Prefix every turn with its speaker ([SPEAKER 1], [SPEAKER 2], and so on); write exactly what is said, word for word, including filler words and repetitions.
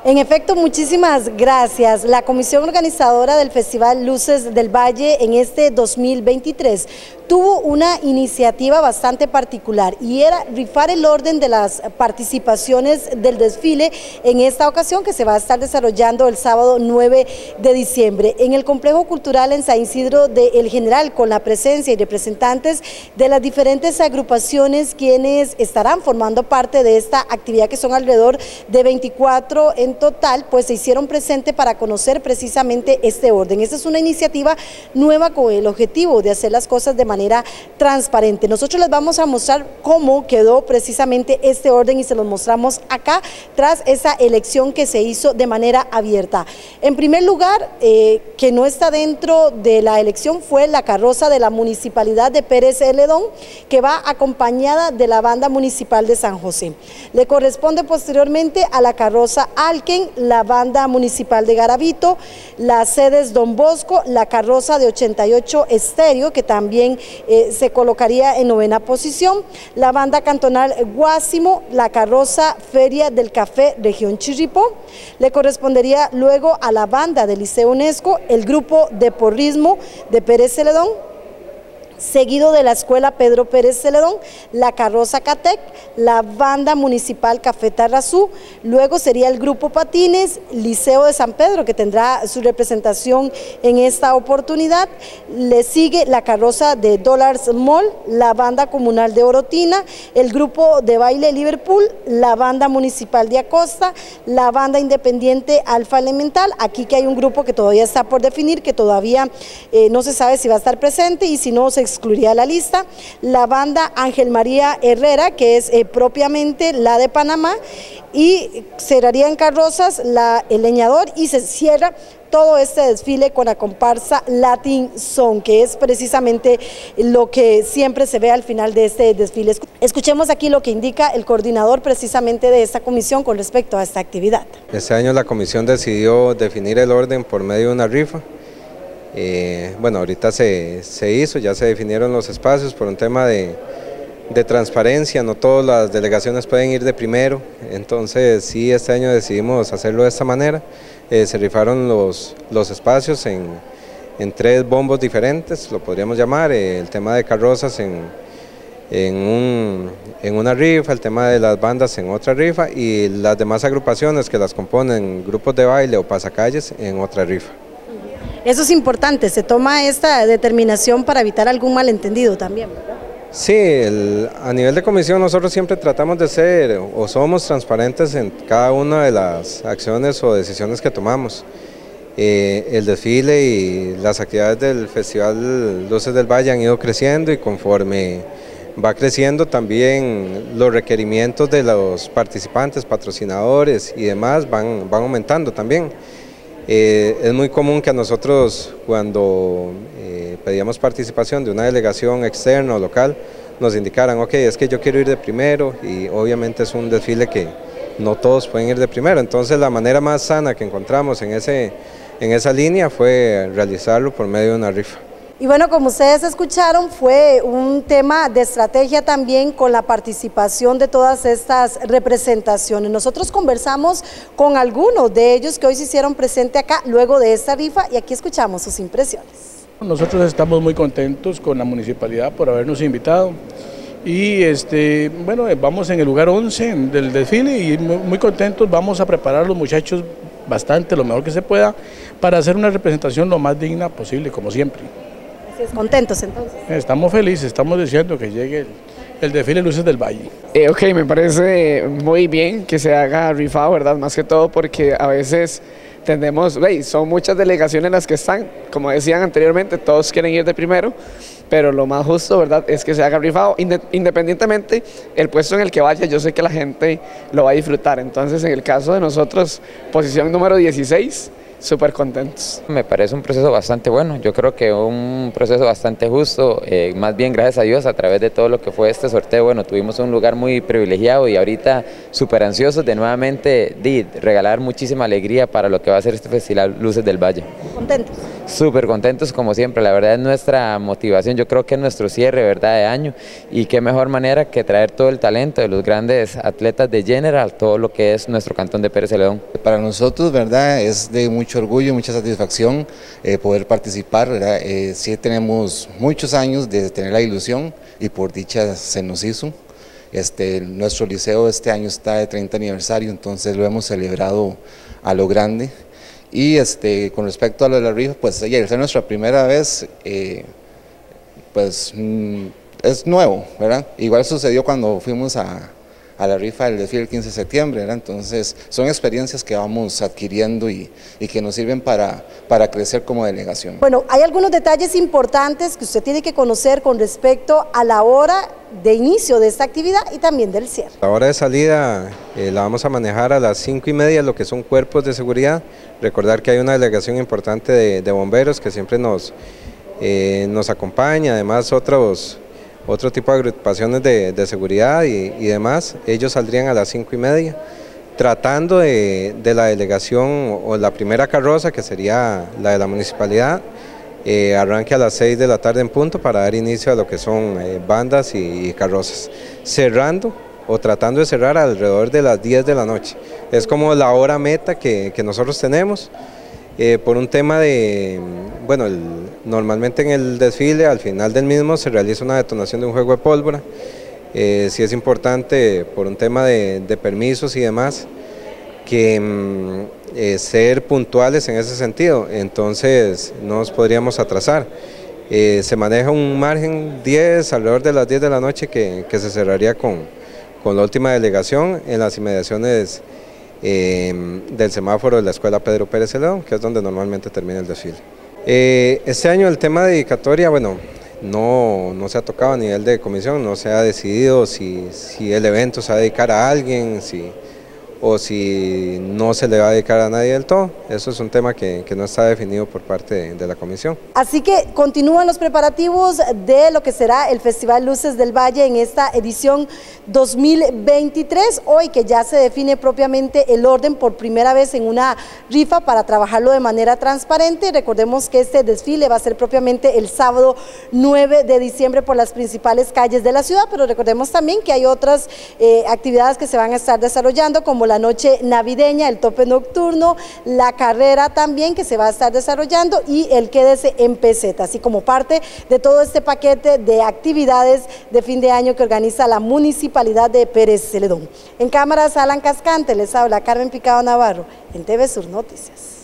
[SPEAKER 1] En efecto, muchísimas gracias. La comisión organizadora del Festival Luces del Valle en este dos mil veintitrés tuvo una iniciativa bastante particular y era rifar el orden de las participaciones del desfile en esta ocasión, que se va a estar desarrollando el sábado nueve de diciembre en el Complejo Cultural en San Isidro de El General, con la presencia y representantes de las diferentes agrupaciones quienes estarán formando parte de esta actividad, que son alrededor de veinticuatro en total, pues se hicieron presente para conocer precisamente este orden. Esta es una iniciativa nueva con el objetivo de hacer las cosas de manera manera transparente. Nosotros les vamos a mostrar cómo quedó precisamente este orden y se los mostramos acá tras esa elección que se hizo de manera abierta. En primer lugar, eh, que no está dentro de la elección fue la carroza de la Municipalidad de Pérez Celedón, que va acompañada de la Banda Municipal de San José. Le corresponde posteriormente a la carroza Alken, la Banda Municipal de Garavito, la Sedes Don Bosco, la carroza de ochenta y ocho Estéreo, que también Eh, se colocaría en novena posición, la Banda Cantonal Guásimo, la carroza Feria del Café Región Chirripó. Le correspondería luego a la Banda del Liceo UNESCO, el grupo de porrismo de Pérez Celedón, seguido de la Escuela Pedro Pérez Celedón, la carroza Catec, la Banda Municipal Café Tarrazú, luego sería el grupo Patines, Liceo de San Pedro, que tendrá su representación en esta oportunidad. Le sigue la carroza de Dollars Mall, la Banda Comunal de Orotina, el grupo de baile Liverpool, la Banda Municipal de Acosta, la Banda Independiente Alfa Elemental. Aquí que hay un grupo que todavía está por definir, que todavía eh, no se sabe si va a estar presente, y si no se excluiría la lista. La Banda Ángel María Herrera, que es eh, propiamente la de Panamá, y cerrarían carrozas la El Leñador, y se cierra todo este desfile con la comparsa Latin Song, que es precisamente lo que siempre se ve al final de este desfile. Escuchemos aquí lo que indica el coordinador precisamente de esta comisión con respecto a esta actividad.
[SPEAKER 2] Este año la comisión decidió definir el orden por medio de una rifa. Eh, bueno, ahorita se, se hizo, ya se definieron los espacios por un tema de, de transparencia. No todas las delegaciones pueden ir de primero, entonces sí, este año decidimos hacerlo de esta manera. Eh, se rifaron los, los espacios en, en tres bombos diferentes, lo podríamos llamar, eh, el tema de carrozas en, en, un, en una rifa, el tema de las bandas en otra rifa, y las demás agrupaciones que las componen, grupos de baile o pasacalles, en otra rifa.
[SPEAKER 1] Eso es importante, se toma esta determinación para evitar algún malentendido también, ¿verdad?
[SPEAKER 2] Sí, el, a nivel de comisión nosotros siempre tratamos de ser o somos transparentes en cada una de las acciones o decisiones que tomamos. Eh, el desfile y las actividades del Festival Luces del Valle han ido creciendo, y conforme va creciendo también los requerimientos de los participantes, patrocinadores y demás van, van aumentando también. Eh, es muy común que a nosotros, cuando eh, pedíamos participación de una delegación externa o local, nos indicaran, ok, es que yo quiero ir de primero, y obviamente es un desfile que no todos pueden ir de primero. Entonces la manera más sana que encontramos en, ese, en esa línea fue realizarlo por medio de una rifa.
[SPEAKER 1] Y bueno, como ustedes escucharon, fue un tema de estrategia también con la participación de todas estas representaciones. Nosotros conversamos con algunos de ellos que hoy se hicieron presente acá luego de esta rifa, y aquí escuchamos sus impresiones.
[SPEAKER 3] Nosotros estamos muy contentos con la municipalidad por habernos invitado, y este, bueno, vamos en el lugar once del desfile y muy contentos. Vamos a preparar a los muchachos bastante, lo mejor que se pueda, para hacer una representación lo más digna posible, como siempre.
[SPEAKER 1] ¿Contentos entonces?
[SPEAKER 3] Estamos felices, estamos deseando que llegue el, el desfile Luces del Valle.
[SPEAKER 4] Eh, ok, me parece muy bien que se haga rifado, ¿verdad? Más que todo porque a veces tendemos, hey, son muchas delegaciones las que están, como decían anteriormente, todos quieren ir de primero, pero lo más justo, ¿verdad?, es que se haga rifado. Independientemente el puesto en el que vaya, yo sé que la gente lo va a disfrutar. Entonces, en el caso de nosotros, posición número dieciséis, súper contentos.
[SPEAKER 5] Me parece un proceso bastante bueno, yo creo que un proceso bastante justo, eh, más bien gracias a Dios a través de todo lo que fue este sorteo, bueno, tuvimos un lugar muy privilegiado y ahorita súper ansiosos de nuevamente de regalar muchísima alegría para lo que va a ser este Festival Luces del Valle.
[SPEAKER 1] ¿Contentos?
[SPEAKER 5] Súper contentos como siempre, la verdad es nuestra motivación, yo creo que es nuestro cierre, ¿verdad?, de año, y qué mejor manera que traer todo el talento de los grandes atletas de General, todo lo que es nuestro cantón de Pérez Celedón.
[SPEAKER 6] Para nosotros, ¿verdad?, es de mucho orgullo, mucha satisfacción eh, poder participar, ¿verdad? Eh, sí tenemos muchos años de tener la ilusión y por dicha se nos hizo. Este, nuestro liceo este año está de treinta aniversario, entonces lo hemos celebrado a lo grande. Y este, con respecto a lo de la rifa, pues ya al ser nuestra primera vez, eh, pues mm, es nuevo, ¿verdad? Igual sucedió cuando fuimos a, a la rifa del desfile el quince de septiembre, ¿verdad? Entonces son experiencias que vamos adquiriendo y, y que nos sirven para, para crecer como delegación.
[SPEAKER 1] Bueno, hay algunos detalles importantes que usted tiene que conocer con respecto a la hora de inicio de esta actividad y también del cierre.
[SPEAKER 2] La hora de salida eh, la vamos a manejar a las cinco y media, lo que son cuerpos de seguridad. Recordar que hay una delegación importante de, de bomberos que siempre nos, eh, nos acompaña, además otros, otro tipo de agrupaciones de, de seguridad y, y demás. Ellos saldrían a las cinco y media, tratando de, de la delegación o la primera carroza, que sería la de la municipalidad, Eh, arranque a las seis de la tarde en punto para dar inicio a lo que son eh, bandas y, y carrozas, cerrando o tratando de cerrar alrededor de las diez de la noche. Es como la hora meta que, que nosotros tenemos, eh, por un tema de, bueno, el, normalmente en el desfile al final del mismo se realiza una detonación de un juego de pólvora, eh, sí es importante por un tema de, de permisos y demás, que eh, ser puntuales en ese sentido, entonces no nos podríamos atrasar. Eh, se maneja un margen diez, alrededor de las diez de la noche que, que se cerraría con, con la última delegación en las inmediaciones eh, del semáforo de la Escuela Pedro Pérez Celedón, que es donde normalmente termina el desfile. Eh, este año el tema de dedicatoria, bueno, no, no se ha tocado a nivel de comisión, no se ha decidido si, si el evento se va a dedicar a alguien, si o si no se le va a dedicar a nadie del todo. Eso es un tema que, que no está definido por parte de, de la comisión.
[SPEAKER 1] Así que continúan los preparativos de lo que será el Festival Luces del Valle en esta edición dos mil veintitrés, hoy que ya se define propiamente el orden por primera vez en una rifa para trabajarlo de manera transparente. Recordemos que este desfile va a ser propiamente el sábado nueve de diciembre por las principales calles de la ciudad, pero recordemos también que hay otras eh, actividades que se van a estar desarrollando, como la noche navideña, el tope nocturno, la carrera también que se va a estar desarrollando y el quédese en peseta, así como parte de todo este paquete de actividades de fin de año que organiza la Municipalidad de Pérez Celedón. En cámaras, Alan Cascante, les habla Carmen Picado Navarro, en T V Sur Noticias.